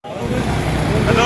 Hello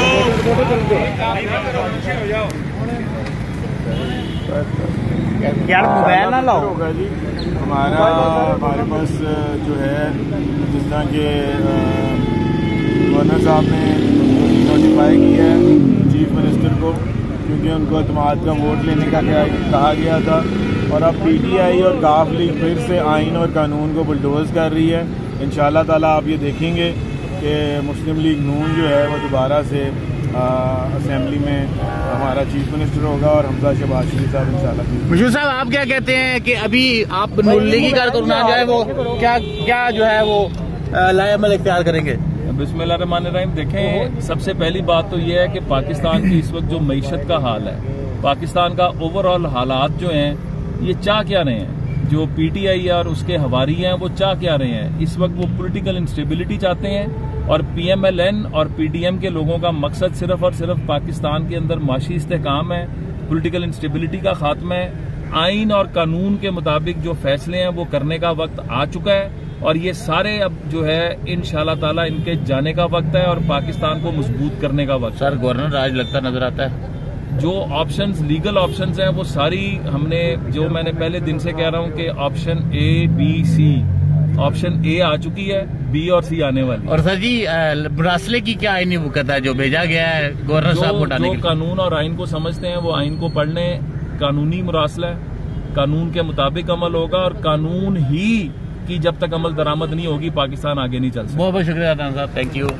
यार mobile ना लाओ होगा जी। हमारे पास जो है जिस तरह के गवर्नर साहब ने नोटिफाई किया है चीफ मिनिस्टर को, क्योंकि उनको अतमाद का वोट लेने का कहा गया था। और अब पीटीआई और काफ लीग फिर से आइन और कानून को बुलडोज कर रही है। इंशाल्लाह ताला आप ये देखेंगे कि मुस्लिम लीग नून जो है वो दोबारा से असेंबली में हमारा चीफ मिनिस्टर होगा और हमजा शहबाज शरीफ साहब इंशाल्लाह। मुझे साहब आप क्या कहते हैं कि अभी आप नून लीग की कारकुनान जो है वो क्या जो है वो लाएअमल इख्तियार करेंगे? बिस्मिल्लाहिर्रहमानिर्रहीम। देखें, सबसे पहली बात तो ये है कि पाकिस्तान की इस वक्त जो मईशत का हाल है, पाकिस्तान का ओवरऑल हालात जो हैं ये चाह क्या रहे हैं, जो पीटीआई और उसके हवारी हैं वो चाह क्या रहे हैं। इस वक्त वो पॉलिटिकल इंस्टेबिलिटी चाहते हैं और पीएमएलएन और पीडीएम के लोगों का मकसद सिर्फ और सिर्फ पाकिस्तान के अंदर माशी इस्तेहकाम है, पॉलिटिकल इंस्टेबिलिटी का खात्मा है। आइन और कानून के मुताबिक जो फैसले हैं वो करने का वक्त आ चुका है और ये सारे अब जो है इंशाल्लाह ताला इनके जाने का वक्त है और पाकिस्तान को मजबूत करने का वक्त। सर गवर्नर राज लगता नजर आता है। जो ऑप्शंस लीगल ऑप्शंस हैं वो सारी हमने, जो मैंने पहले दिन से कह रहा हूं कि option A B C, option A आ चुकी है, बी और सी आने वाली। और सर जी मुरासले की क्या आईनी वक़्त है जो भेजा गया है गवर्नर साहब उठाने के लिए? कानून और आइन को समझते हैं वो आइन को पढ़ लें। कानूनी मुरासला है, कानून के मुताबिक अमल होगा और कानून ही की जब तक अमल दरामद नहीं होगी पाकिस्तान आगे नहीं चल सकता। बहुत बहुत शुक्रिया साहब, थैंक यू।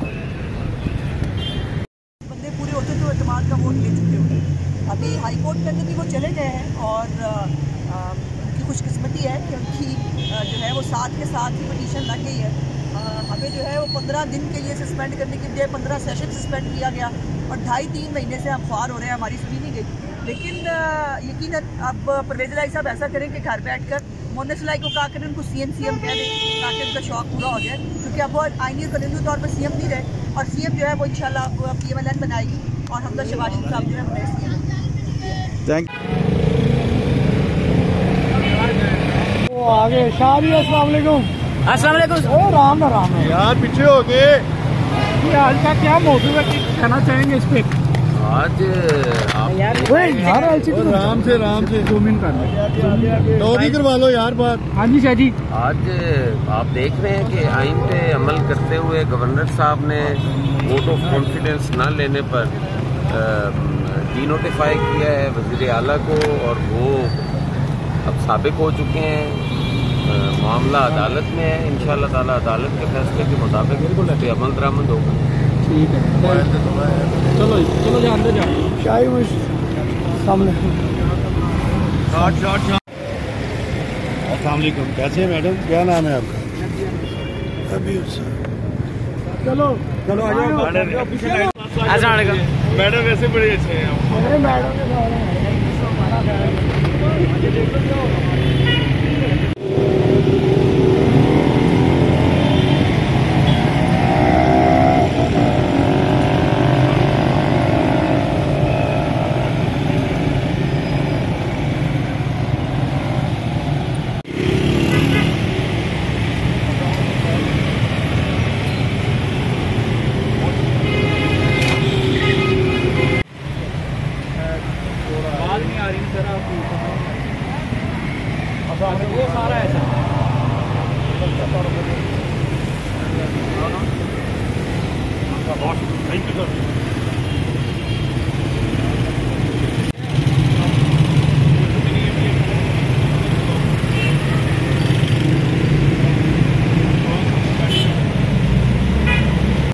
बंदे पूरे होते तो एतमाद का वोट ले चुके होते। अभी हाई कोर्ट के अंदर भी वो चले गए हैं और उनकी खुशकिस्मती है कि उनकी जो है वो साथ के साथ ही पिटीशन लग गई है। हमें जो है वो 15 दिन के लिए सस्पेंड करने के लिए 15 सेशन सस्पेंड किया गया और 2.5-3 महीने से हम ख्वार हो रहे हैं, हमारी सुनी नहीं गई। लेकिन यकीनन अब परवेज़ इलाही साहब ऐसा करें कि घर बैठ कर मोनस इलाही को कहा करें उनको सीएम कह दें ताकि उनका शौक पूरा हो जाए, क्योंकि अब वो आईनी कानूनी तौर पर सीएम नहीं रहे और सीएम जो है वो इंशाल्लाह पीएमएलएन बनाएगी और हमजा शहबाज शरीफ साहब जो है बने सीएम। Thank you. आगे शादी। अस्सलाम वालेकुम। अस्सलाम वालेकुम। ओ राम राम यार पीछे हो गए। आज का क्या मौजूद है कि कहना चाहेंगे इस पे? आज यार राम से जूम इन कर तो भी करवा लो यार बात। हाँ जी शाह जी। आज आप देख रहे हैं कि आइन पे अमल करते हुए गवर्नर साहब ने वोट ऑफ कॉन्फिडेंस न लेने पर डीनोटिफाई किया है वज़ीर आला को और वो अब साबिक हो चुके हैं। मामला अदालत में है, इंशाल्लाह ताला अदालत के फैसले के मुताबिक बिल्कुल पे अमल दरामद होगा। ठीक है, चलो जा अंदर जाओ। शाही सामने। अस्सलाम वालेकुम। कैसे हैं मैडम, क्या नाम है आपका? अभी चलो आ जाओ। अस्सलाम वालेकुम। मैडम वैसे बड़े अच्छे हैं। वो सारा ऐसा थैंक यू सर।